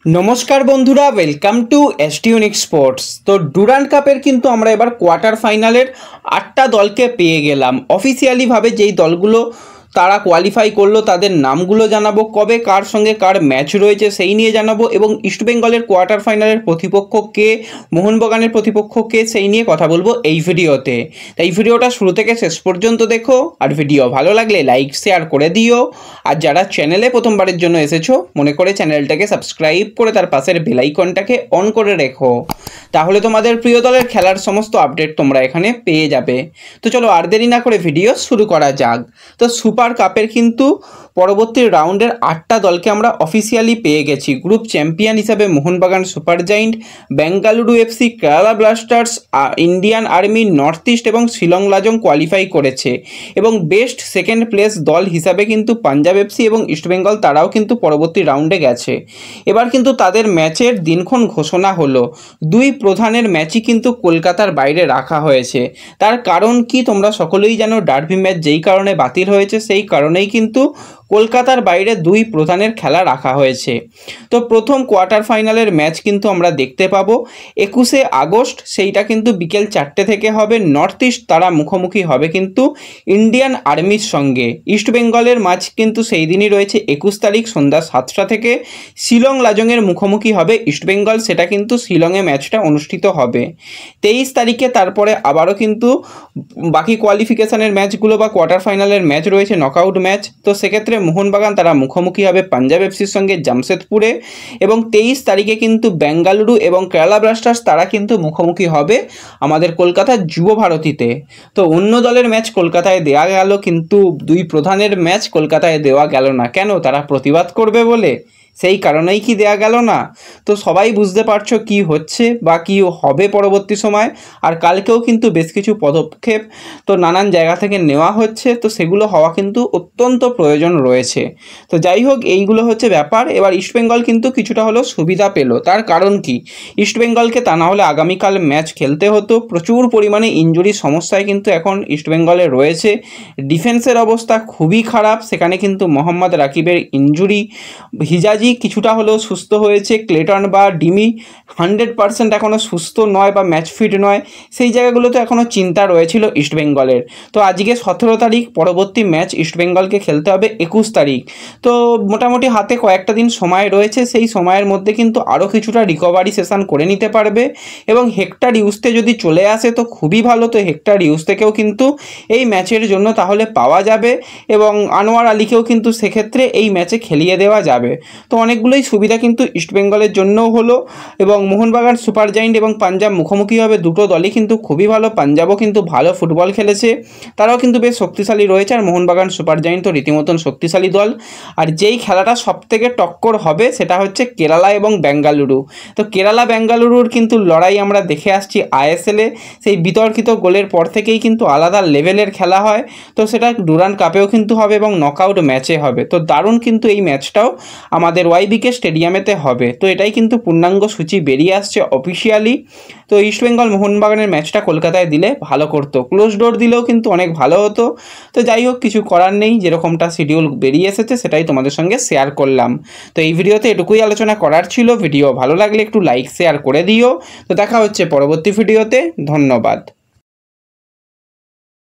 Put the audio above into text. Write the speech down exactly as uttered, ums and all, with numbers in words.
নমস্কার বন্ধুরা, welcome to এসটিউনিক স্পোর্টস। তো ডুরান্ড কাপের কিন্তু আমরা এবার কোয়ার্টার ফাইনালের আটটা দলকে পেয়ে গেলাম। অফিসিয়ালিভাবে যেই দলগুলো তারা কোয়ালিফাই করলো তাদের নামগুলো জানাবো, কবে কার সঙ্গে কার ম্যাচ রয়েছে সেই নিয়ে জানাবো, এবং ইস্টবেঙ্গলের কোয়ার্টার ফাইনালের প্রতিপক্ষ কে, মোহনবাগানের প্রতিপক্ষ কে সেই নিয়ে কথা বলবো এই ভিডিওতে। তাই ভিডিওটা শুরু থেকে শেষ পর্যন্ত দেখো, আর ভিডিও ভালো লাগলে লাইক শেয়ার করে দিও। আর যারা চ্যানেলে প্রথমবারের জন্য এসেছো মনে করে চ্যানেলটাকে সাবস্ক্রাইব করে তার পাশের বেল আইকনটাকে অন করে রেখো, তাহলে তোমাদের প্রিয় দলের খেলার সমস্ত আপডেট তোমরা এখানে পেয়ে যাবে। তো চলো আর দেরি না করে ভিডিও শুরু করা যাক। তো সুপার কাপের কিন্তু পরবর্তী রাউন্ডের আটটা দলকে আমরা অফিসিয়ালি পেয়ে গেছি। গ্রুপ চ্যাম্পিয়ন হিসাবে Mohun Bagan super giant, Bengaluru FC, Kerala blasters, Indian army, north east এবং শিলং লাজং কোয়ালিফাই করেছে। এবং বেস্ট সেকেন্ড প্লেস দল হিসাবে কিন্তু পাঞ্জাব এফসি এবং ইস্টবেঙ্গল তারাও কিন্তু পরবর্তী রাউন্ডে গেছে। এবার কিন্তু তাদের ম্যাচের দিনক্ষণ ঘোষণা হলো। দুই প্রধানের ম্যাচই কিন্তু কলকাতার বাইরে রাখা হয়েছে। তার কারণ কি তোমরা সকলেই জানো, ডার্বি ম্যাচ যেই কারণে বাতিল হয়েছে সেই কারণেই কিন্তু কলকাতার বাইরে দুই প্রধানের খেলা রাখা হয়েছে। তো প্রথম কোয়ার্টার ফাইনালের ম্যাচ কিন্তু আমরা দেখতে পাবো একুশে আগস্ট, সেইটা কিন্তু বিকেল চারটে থেকে হবে। নর্থ ইস্ট তারা মুখোমুখি হবে কিন্তু ইন্ডিয়ান আর্মির সঙ্গে। ইস্টবেঙ্গলের ম্যাচ কিন্তু সেই দিনই রয়েছে একুশ তারিখ সন্ধ্যা সাতটা থেকে। শিলং লাজংয়ের মুখোমুখি হবে ইস্টবেঙ্গল, সেটা কিন্তু শিলংয়ে ম্যাচটা অনুষ্ঠিত হবে। তেইশ তারিখে তারপরে আবারও কিন্তু বাকি কোয়ালিফিকেশনের ম্যাচগুলো বা কোয়ার্টার ফাইনালের ম্যাচ রয়েছে, নকআউট ম্যাচ। তো সেক্ষেত্রে মোহনবাগান তারা মুখোমুখি হবে পাঞ্জাব এফসির সঙ্গে জামশেদপুরে, এবং তেইশ তারিখে কিন্তু বেঙ্গালুরু এবং কেরালা ব্লাস্টার্স তারা কিন্তু মুখোমুখি হবে আমাদের কলকাতার যুব ভারতীতে। তো অন্য দলের ম্যাচ কলকাতায় দেওয়া গেল, কিন্তু দুই প্রধানের ম্যাচ কলকাতায় দেওয়া গেল না। কেন? তারা প্রতিবাদ করবে বলে? সেই কারণেই কি দেয়া গেল না? তো সবাই বুঝতে পারছো কি হচ্ছে বা কি হবে পরবর্তী সময়। আর কালকেও কিন্তু বেশ কিছু পদক্ষেপ তো নানান জায়গা থেকে নেওয়া হচ্ছে, তো সেগুলো হওয়া কিন্তু অত্যন্ত প্রয়োজন রয়েছে। তো যাই হোক, এইগুলো হচ্ছে ব্যাপার। এবার ইস্টবেঙ্গল কিন্তু কিছুটা হলেও সুবিধা পেল। তার কারণ কি, ইস্টবেঙ্গলকে তা না হলে আগামীকাল ম্যাচ খেলতে হতো। প্রচুর পরিমাণে ইনজুরির সমস্যায় কিন্তু এখন ইস্টবেঙ্গলে রয়েছে। ডিফেন্সের অবস্থা খুবই খারাপ, সেখানে কিন্তু মোহাম্মদ রাকিবের ইনজুরি, হিজাজি কিছুটা হলেও সুস্থ হয়েছে, ক্লেটন বা ডিমি হান্ড্রেড পার্সেন্ট এখনও সুস্থ নয় বা ম্যাচ ফিট নয়। সেই জায়গাগুলোতে এখনও চিন্তা রয়েছিল ইস্টবেঙ্গলের। তো আজকে সতেরো তারিখ, পরবর্তী ম্যাচ ইস্টবেঙ্গলকে খেলতে হবে একুশ তারিখ। তো মোটামুটি হাতে কয়েকটা দিন সময় রয়েছে, সেই সময়ের মধ্যে কিন্তু আরও কিছুটা রিকভারি সেশন করে নিতে পারবে। এবং হেক্টর ইউজতে যদি চলে আসে তো খুবই ভালো। তো হেক্টর ইউজ থেকেও কিন্তু এই ম্যাচের জন্য তাহলে পাওয়া যাবে, এবং আনোয়ার আলীকেও কিন্তু সেক্ষেত্রে এই ম্যাচে খেলিয়ে দেওয়া যাবে। তো অনেকগুলোই সুবিধা কিন্তু ইস্টবেঙ্গলের জন্যও হলো। এবং মোহনবাগান সুপার জায়েন্ট এবং পাঞ্জাব মুখোমুখি হবে। দুটো দলই কিন্তু খুবই ভালো। পাঞ্জাবও কিন্তু ভালো ফুটবল খেলেছে, তারাও কিন্তু বেশ শক্তিশালী রয়েছে। আর মোহনবাগান সুপার জায়েন্ট তো রীতিমতন শক্তিশালী দল। আর যেই খেলাটা সবথেকে টক্কর হবে সেটা হচ্ছে কেরালা এবং বেঙ্গালুরু। তো কেরালা বেঙ্গালুরুর কিন্তু লড়াই আমরা দেখে আসছি আইএসএলে, সেই বিতর্কিত গোলের পর থেকেই কিন্তু আলাদা লেভেলের খেলা হয়। তো সেটা ডুরান্ড কাপেও কিন্তু হবে এবং নকআউট ম্যাচে হবে। তো দারুণ কিন্তু এই ম্যাচটাও আমাদের ওয়াইবিকে স্টেডিয়ামেতে হবে। তো এটাই কিন্তু পূর্ণাঙ্গ সূচি বেরিয়ে আসছে অফিসিয়ালি। তো ইস্টবেঙ্গল মোহনবাগানের ম্যাচটা কলকাতায় দিলে ভালো করতো, ক্লোজ ডোর দিলেও কিন্তু অনেক ভালো হতো। তো যাই হোক, কিছু করার নেই, যেরকমটা শিডিউল বেরিয়ে এসেছে সেটাই তোমাদের সঙ্গে শেয়ার করলাম। তো এই ভিডিওতে এটুকুই আলোচনা করার ছিল। ভিডিও ভালো লাগলে একটু লাইক শেয়ার করে দিও। তো দেখা হচ্ছে পরবর্তী ভিডিওতে। ধন্যবাদ।